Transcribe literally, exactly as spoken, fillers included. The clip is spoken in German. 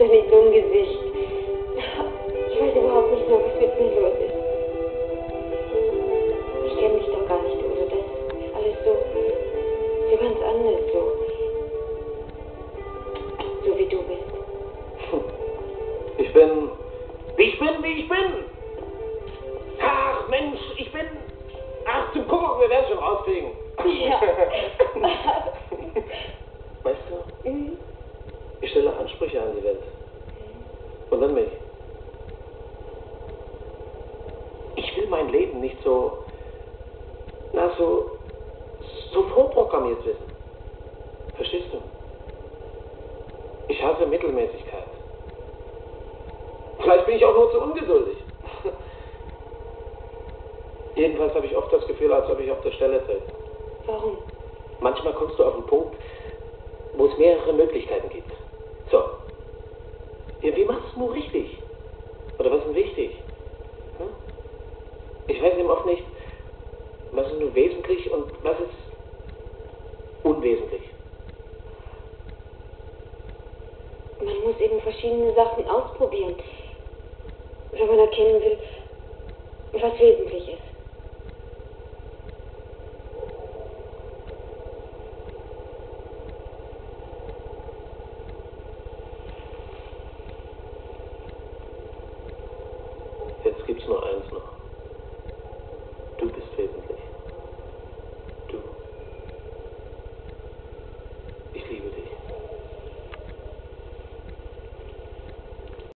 nicht so ein Gesicht. Ich weiß überhaupt nicht mehr, was mit mir los ist. Ich kenne dich doch gar nicht, Udo. Das ist alles so, so ganz anders, so. So wie du bist. Ich bin, wie ich bin, wie ich bin. Ach, Mensch, ich bin... Ach, zum Kuckuck, wir werden schon rauskriegen. Ja. Weißt du, Mhm. ich stelle Ansprüche an die Welt. Und an mich. Ich will mein Leben nicht so, na, so, so vorprogrammiert wissen. Verstehst du? Ich hasse Mittelmäßigkeit. Vielleicht bin ich auch nur zu ungeduldig. Jedenfalls habe ich oft das Gefühl, als ob ich auf der Stelle trete. Warum? Manchmal kommst du auf einen Punkt, wo es mehrere Möglichkeiten gibt. So. Ja, wie machst du nur richtig? Oder was ist denn wichtig? Hm? Ich weiß eben oft nicht, was ist nur wesentlich und was ist unwesentlich. Man muss eben verschiedene Sachen ausprobieren, wenn man erkennen will, was wesentlich ist. Jetzt gibt's nur eins noch.